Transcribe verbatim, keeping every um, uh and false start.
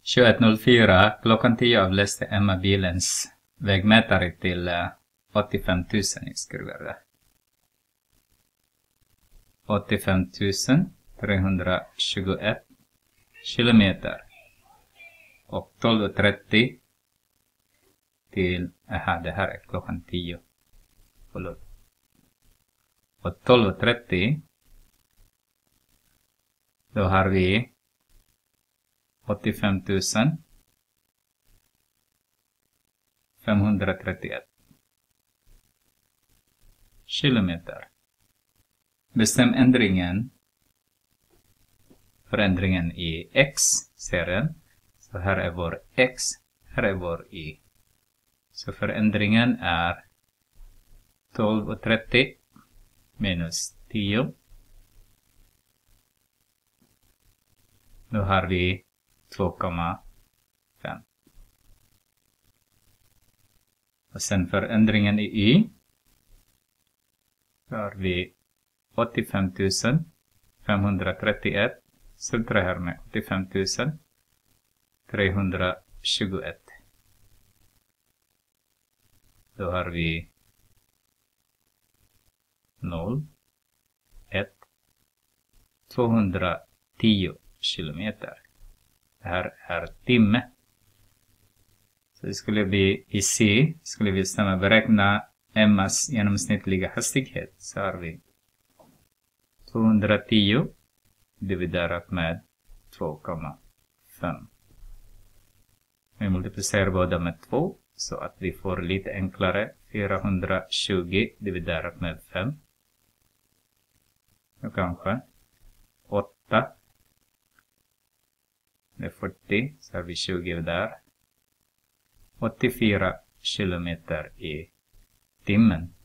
tjugoett noll fyra, klockan tio avläste Emma bilens vägmätare till uh, åttiofem tusen i skruvade. åttiofem tusen trehundratjugoett kilometer. Och tolv trettio till, aha, det här är klockan tio. Förlåt. Och tolv trettio, då har vi åttiofem tusen femhundratrettioett kilometer. Bestäm ändringen, förändringen i x-serien. Så här är vår x, här är vår y. Så förändringen är tolv trettio minus tio. Då har vi två komma fem. Och sen förändringen i y. Då har vi åttiofem tusen femhundratrettioett. Subtraherar med åttiofem tusen trehundratjugoett. Då har vi noll, ett, tvåhundratio kilometer. Det här är timme. Så det skulle bli i C, skulle vi stämma beräkna Emmas genomsnittliga hastighet. Så har vi tvåhundratio dividerat med två komma fem. Vi multiplicerar båda med två så att vi får lite enklare. fyrahundratjugo dividerat med fem. Och kanske åtta. Det är fyrtio, så har vi tjugo där. åttiofyra kilometer i timmen.